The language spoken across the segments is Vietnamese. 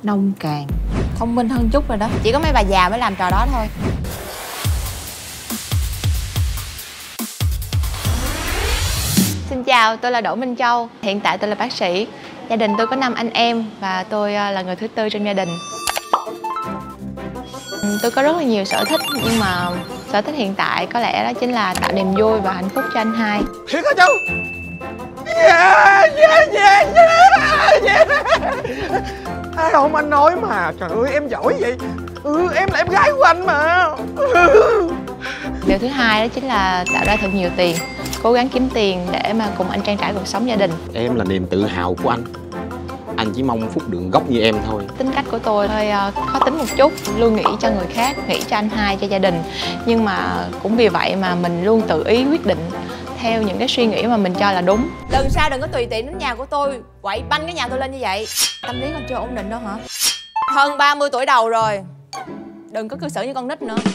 nông cạn, thông minh hơn chút rồi đó. Chỉ có mấy bà già mới làm trò đó thôi. Xin chào, tôi là Đỗ Minh Châu. Hiện tại tôi là bác sĩ. Gia đình tôi có 5 anh em và tôi là người thứ tư trong gia đình. Tôi có rất là nhiều sở thích, nhưng mà sở thích hiện tại có lẽ đó chính là tạo niềm vui và hạnh phúc cho anh hai. Thiệt hả Châu? Yeah. Ai không anh nói mà. Trời ơi em giỏi vậy. Em là em gái của anh mà. Điều thứ hai đó chính là tạo ra thật nhiều tiền, cố gắng kiếm tiền để mà cùng anh trang trải cuộc sống gia đình. Em là niềm tự hào của anh. Anh chỉ mong phúc đường gốc như em thôi. Tính cách của tôi hơi khó tính một chút, luôn nghĩ cho người khác, nghĩ cho anh hai, cho gia đình. Nhưng mà cũng vì vậy mà mình luôn tự ý quyết định theo những cái suy nghĩ mà mình cho là đúng. Lần sau đừng có tùy tiện đến nhà của tôi, quậy banh cái nhà tôi lên như vậy. Tâm lý còn chưa ổn định đâu hả? Hơn 30 tuổi đầu rồi, đừng có cư xử như con nít nữa.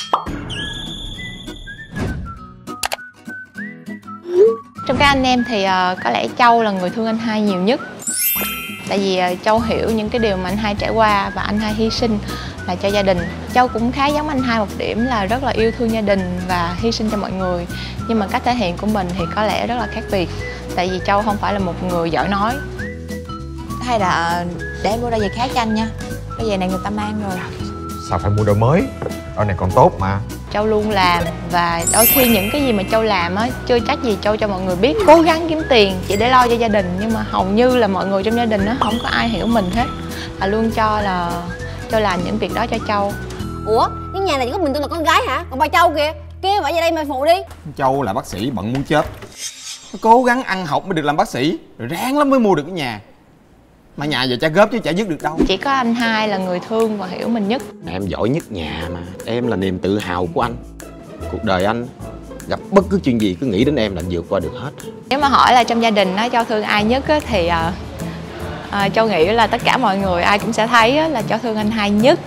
Trong các anh em thì có lẽ Châu là người thương anh hai nhiều nhất. Tại vì Châu hiểu những cái điều mà anh hai trải qua và anh hai hy sinh là cho gia đình. Châu cũng khá giống anh hai một điểm là rất là yêu thương gia đình và hy sinh cho mọi người. Nhưng mà cách thể hiện của mình thì có lẽ rất là khác biệt. Tại vì Châu không phải là một người giỏi nói. Hay là để em mua đôi giày khác cho anh nha. Đôi giày này người ta mang rồi. Sao phải mua đôi mới? Đôi này còn tốt mà. Châu luôn làm và đôi khi những cái gì mà Châu làm á chưa chắc gì Châu cho mọi người biết. Cố gắng kiếm tiền chỉ để lo cho gia đình, nhưng mà hầu như là mọi người trong gia đình á không có ai hiểu mình hết, và luôn cho là Châu làm những việc đó cho Châu. Ủa, cái nhà này chỉ có mình tôi là con gái hả? Còn bà Châu kìa, kêu bà ra đây mà phụ đi. Châu là bác sĩ bận muốn chết. Nó cố gắng ăn học mới được làm bác sĩ, rồi ráng lắm mới mua được cái nhà. Mà nhà giờ chả góp chứ chả dứt được đâu. Chỉ có anh hai là người thương và hiểu mình nhất. Em giỏi nhất nhà mà. Em là niềm tự hào của anh. Cuộc đời anh gặp bất cứ chuyện gì cứ nghĩ đến em là anh vượt qua được hết. Nếu mà hỏi là trong gia đình Châu thương ai nhất á, thì Châu nghĩ là tất cả mọi người ai cũng sẽ thấy là Châu thương anh hai nhất.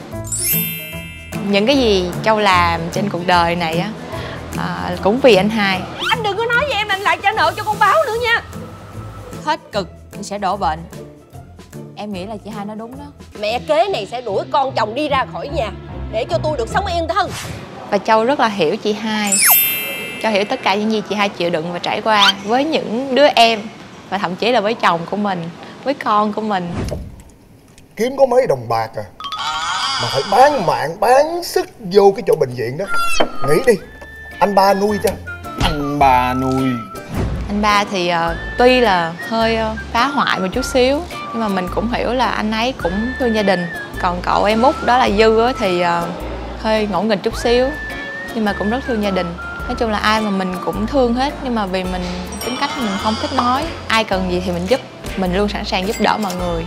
Những cái gì Châu làm trên cuộc đời này á cũng vì anh hai. Anh đừng có nói với em là anh lại trả nợ cho con Báo nữa nha. Hết cực thì sẽ đổ bệnh. Em nghĩ là chị hai nói đúng đó. Mẹ kế này sẽ đuổi con chồng đi ra khỏi nhà để cho tôi được sống yên thân. Và Châu rất là hiểu chị hai. Châu hiểu tất cả những gì chị hai chịu đựng và trải qua với những đứa em, và thậm chí là với chồng của mình, với con của mình. Kiếm có mấy đồng bạc à mà phải bán mạng bán sức vô cái chỗ bệnh viện đó. Nghĩ đi, anh ba nuôi cho. Anh ba nuôi. Anh ba thì tuy là hơi phá hoại một chút xíu, nhưng mà mình cũng hiểu là anh ấy cũng thương gia đình. Còn cậu em út đó là Dư á, thì hơi ngỗ nghịch chút xíu, nhưng mà cũng rất thương gia đình. Nói chung là ai mà mình cũng thương hết, nhưng mà vì mình tính cách mình không thích nói. Ai cần gì thì mình giúp, mình luôn sẵn sàng giúp đỡ mọi người.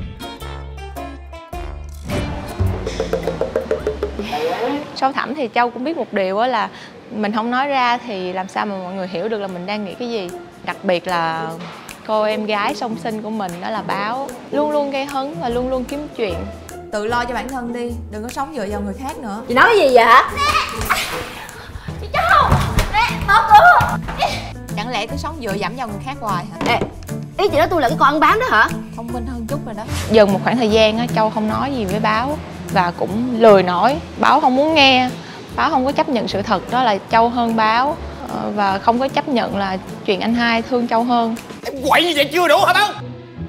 Sâu thẳm thì Châu cũng biết một điều đó là mình không nói ra thì làm sao mà mọi người hiểu được là mình đang nghĩ cái gì. Đặc biệt là cô em gái song sinh của mình đó là Báo, luôn luôn gây hấn và luôn luôn kiếm chuyện. Tự lo cho bản thân đi, đừng có sống dựa vào người khác nữa. Chị nói cái gì vậy hả? Chị Châu, mẹ, mở cửa. Chẳng lẽ cứ sống dựa dẫm vào người khác hoài hả? Ê, ý chị nói tôi là cái con ăn bám đó hả? Thông minh hơn chút rồi đó. Dần một khoảng thời gian á, Châu không nói gì với Báo và cũng lười nói. Báo không muốn nghe, Báo không có chấp nhận sự thật đó là Châu hơn Báo, và không có chấp nhận là chuyện anh hai thương Châu hơn. Em quậy như vậy chưa đủ hả Báo?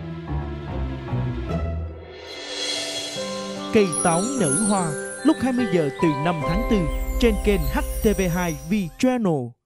Cây táo nở hoa lúc 20 giờ từ 5 tháng 4 trên kênh HTV2 V Channel.